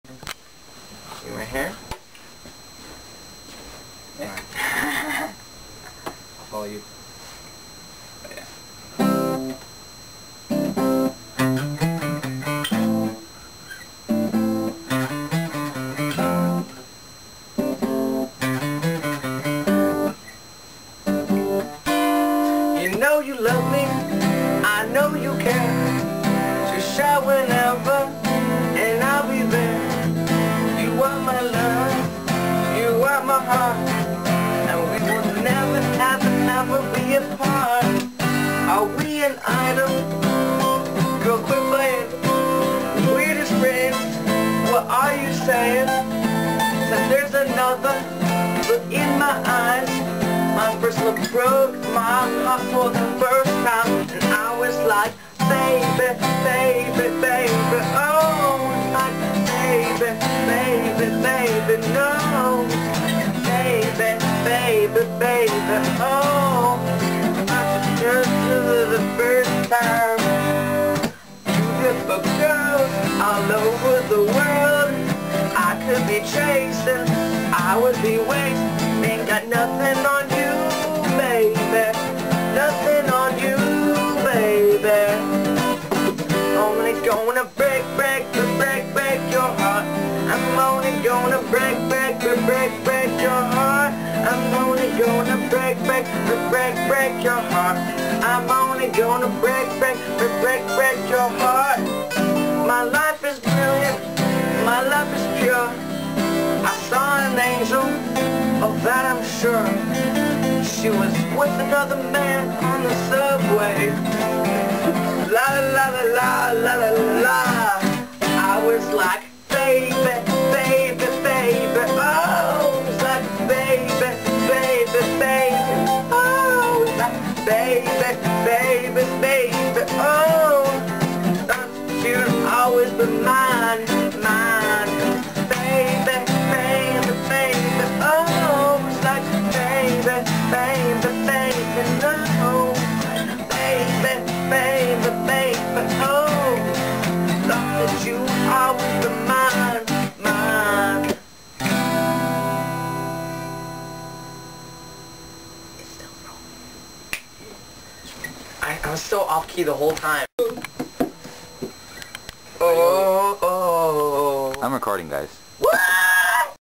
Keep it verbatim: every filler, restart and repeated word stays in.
See my hair? Yeah. I'll follow you. Oh, yeah. You know you love me, I know you care. Just shout whenever, and I'll be there. You are my love, you are my heart, and we will never, ever, never be apart. Are we an item? Girl, quit playing. We're just friends. What are you saying? That there's another look in my eyes. My first look broke my heart for the first time, and I was like, baby, baby, baby, oh, like, baby, baby, baby, no, baby, baby, baby, oh, just the first time. Beautiful girls all over the world, I could be chasing, I would be wasting, ain't got nothing on you, baby, nothing on you, baby. Only gonna break, break, break, break your heart. I'm only gonna break, break, break, break your heart. I'm only gonna break, break, break, break your heart. I'm only gonna break, break, break, break your heart. My life is brilliant, my life is pure. I saw an angel, of that I'm sure. She was with another man on the subway. La la la la la la la. I was like, baby, baby, baby, oh, it's like, baby, baby, baby, oh, it's like, baby, baby, baby, oh, you'll always be mine, mine, baby, baby, baby, oh, it's like, baby, baby, baby, no, baby, baby, baby, oh, thought that you always be mine, mine. It's still wrong. I, I was so off key the whole time. Oh, oh. I'm recording, guys.